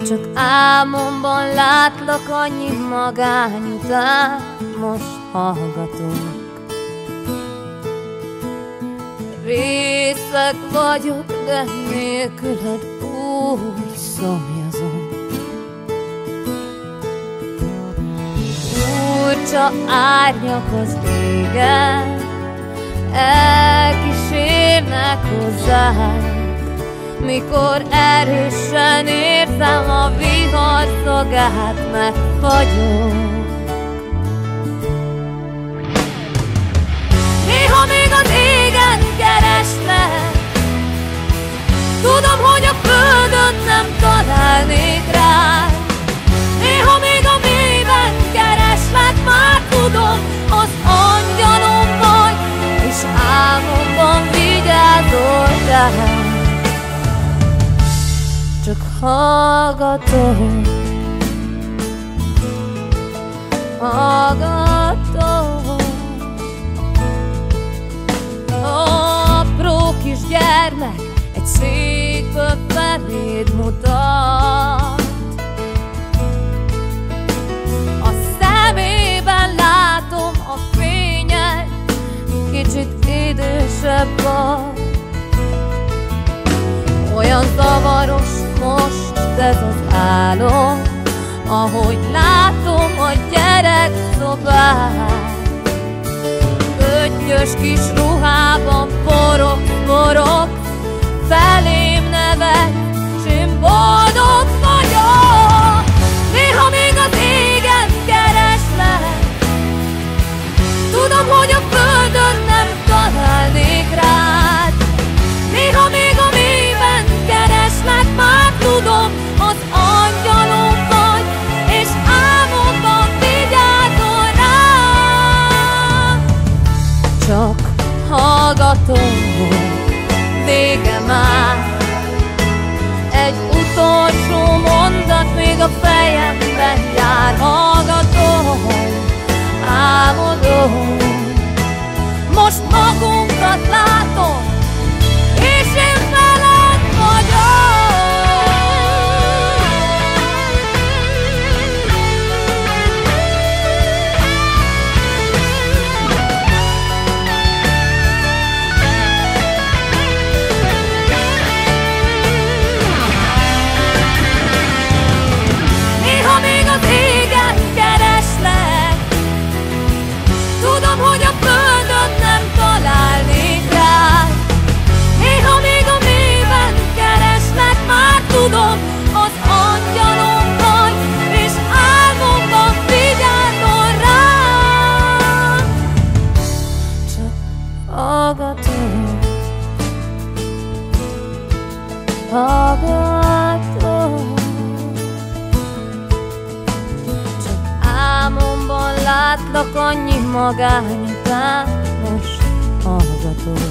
Csak álmomban látlak annyi magány után, most hallgatok. Részeg vagyok, de nélküled úgy szomjazom. Furcsa árnyak az égen, elkísérnek hozzád. Mikor erősen érzem a vihar szagát, megfagyok. Néha még az égen kereslek, tudom, hogy a földön nem találnék rád. Néha még a mélyben kereslek, már tudom, az angyalom vagy, és álmomban vigyázol rám. Csak hallgatom, hallgatom. Apró kis gyermek egy székből feléd mutat. A szemében látom a fényet, kicsit idősebb vagy. Olyan zavaros most ez az álom, ahogy látom a gyerekszobát. Öttyös kis ruhában forog, felém nevet, s én boldog vagyok. Néha még az égen kereslek, tudom, hogy a földön nem találnék rád. Néha még a mélyben kereslek, már tudom, az angyalom vagy, és álmomban vigyázol rám. Csak hallgatom, vége már. Egy utolsó mondat még a fejemben jár. Hallgatom, álmodom, most magunkat látom, és én veled vagyok. Néha még az égen kereslek, tudom, hogy a földön nem találnék rád. Néha még a mélyben kereslek, már tudom, az angyalom vagy, és álmomban vigyázol rám. Csak hallgatom, hallgatom. Csak álmomban látlak annyi magány után, most hallgatom.